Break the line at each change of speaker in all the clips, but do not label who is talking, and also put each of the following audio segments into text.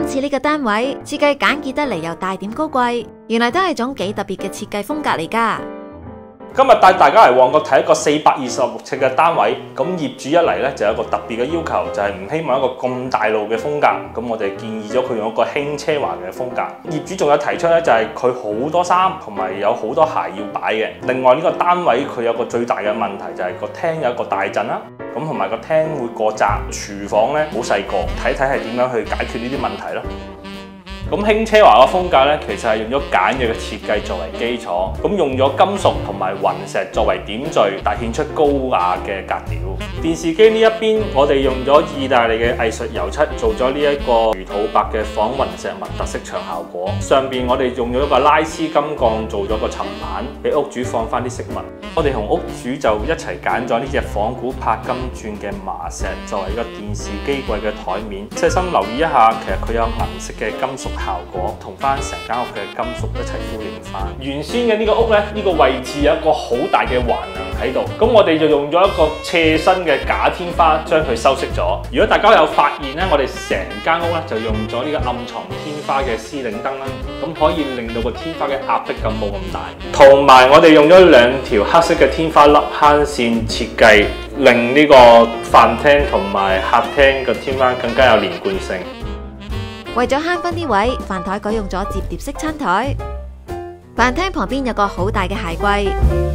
今次呢個單位設計簡潔得嚟又帶點高貴，原來都係種幾特別嘅設計風格嚟㗎。
今日帶大家嚟旺角睇一個426尺嘅單位，咁業主一嚟咧就有一個特別嘅要求，就係唔希望一個咁大路嘅風格，咁我哋建議咗佢用一個輕奢華嘅風格。業主仲有提出咧，就係佢好多衫同埋有好多鞋要擺嘅。另外呢個單位佢有個最大嘅問題就係個廳有一個大震啦，咁同埋個廳會過窄，廚房咧好細個，睇睇係點樣去解決呢啲問題咯。咁輕奢華嘅風格咧，其實係用咗簡約嘅設計作為基礎，咁用咗金屬同埋雲石作為點綴，凸顯出高雅嘅格調。電視機呢一邊，我哋用咗意大利嘅藝術油漆做咗呢一個魚肚白嘅仿雲石紋特色牆效果，上邊我哋用咗一個拉絲金鋼做咗個層板，俾屋主放翻啲飾物。我哋同屋主就一齊揀咗呢隻仿古柏金鑽嘅麻石作為一個電視機櫃嘅台面，細心留意一下，其實佢有銀色嘅金屬效果，同翻成間屋嘅金屬一齊呼應翻。原先嘅呢個屋咧，呢個位置有一個好大嘅橫梁喺度，咁我哋就用咗一個斜身嘅假天花將佢修飾咗。如果大家有發現咧，我哋成間屋咧就用咗呢個暗藏天花嘅絲領燈啦，咁可以令到個天花嘅壓迫感冇咁大。同埋我哋用咗兩條黑色嘅天花粒坑線設計，令呢個飯廳同埋客廳嘅天花更加有連貫性。
為咗慳翻啲位，飯台改用咗摺疊式餐台。飯廳旁邊有個好大嘅鞋櫃。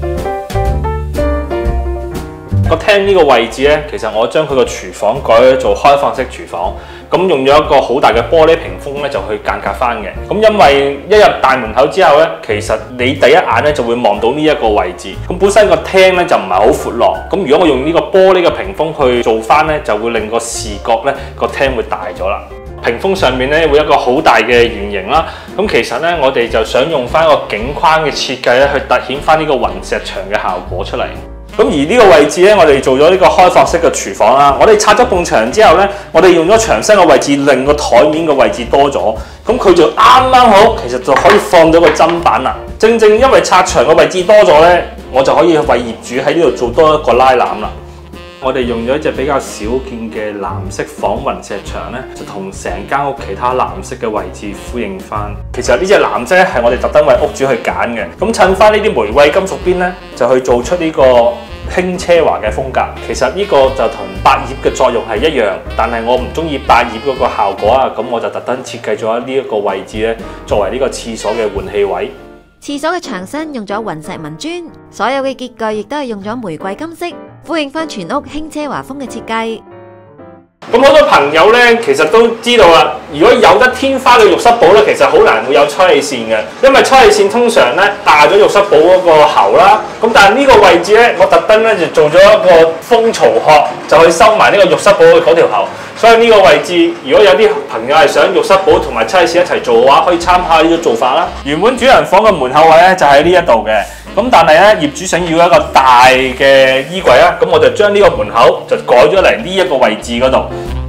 個廳呢個位置咧，其實我將佢個廚房改咗做開放式廚房，咁用咗一個好大嘅玻璃屏風咧，就去間隔翻嘅。咁因為一入大門口之後咧，其實你第一眼咧就會望到呢一個位置。咁本身個廳咧就唔係好闊落，咁如果我用呢個玻璃嘅屏風去做翻咧，就會令個視覺咧個廳會大咗啦。屏風上面咧會有一個好大嘅圓形啦，咁其實咧我哋就想用翻一個景框嘅設計咧，去凸顯翻呢個雲石牆嘅效果出嚟。咁而呢個位置咧，我哋做咗呢個開放式嘅廚房啦。我哋拆咗埲牆之後咧，我哋用咗牆身嘅位置，令個台面嘅位置多咗，咁佢就啱啱好，其實就可以放到個砧板啦。正正因為拆牆嘅位置多咗咧，我就可以為業主喺呢度做多一個拉籃啦。我哋用咗一隻比較少見嘅藍色仿雲石牆咧，就同成間屋其他藍色嘅位置呼應翻。其實呢隻藍色咧係我哋特登為屋主去揀嘅，咁襯翻呢啲玫瑰金屬邊咧，就去做出呢個輕奢華嘅風格。其實呢個就同百葉嘅作用係一樣，但係我唔中意百葉嗰個效果啊，咁我就特登設計咗呢一個位置咧，作為呢個廁所嘅換氣位。
廁所嘅牆身用咗雲石紋磚，所有嘅潔具亦都係用咗玫瑰金色，呼應翻全屋輕奢華風嘅設計。
咁好多朋友咧，其實都知道啦。如果有得天花嘅浴室寶咧，其實好難會有吹氣扇嘅，因為吹氣扇通常咧大咗浴室寶嗰個喉啦。咁但係呢個位置咧，我特登咧就做咗一個蜂巢殼，就去收埋呢個浴室寶嘅嗰條喉。所以呢個位置，如果有啲朋友係想浴室寶同埋吹氣扇一齊做嘅話，可以參考呢個做法啦。原本主人房嘅門口位咧就喺呢一度嘅。咁但係咧，業主想要一個大嘅衣櫃啦，咁我就將呢個門口就改咗嚟呢一個位置嗰度。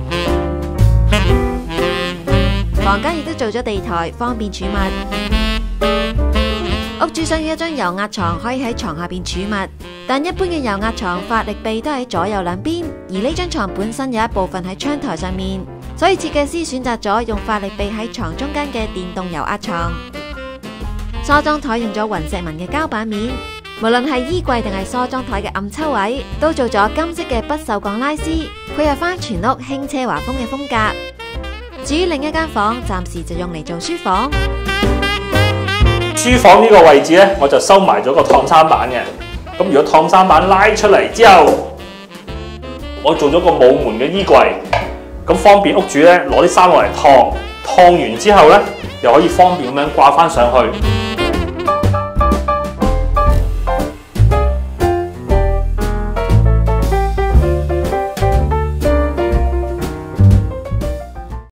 房間亦都做咗地台，方便儲物。屋主想要一張油壓床，可以喺床下邊儲物，但一般嘅油壓床發力臂都喺左右兩邊，而呢張床本身有一部分喺窗台上面，所以設計師選擇咗用發力臂喺床中間嘅電動油壓床。梳妝台用咗雲石紋嘅膠板面，無論係衣櫃定係梳妝台嘅暗抽位，都做咗金色嘅不鏽鋼拉絲，配合翻全屋輕奢華風嘅風格。至於另一間房，暫時就用嚟做書房。
書房呢個位置咧，我就收埋咗個燙衫板嘅。咁如果燙衫板拉出嚟之後，我做咗個冇門嘅衣櫃，咁方便屋主咧攞啲衫落嚟燙，燙完之後咧，又可以方便咁樣掛翻上去。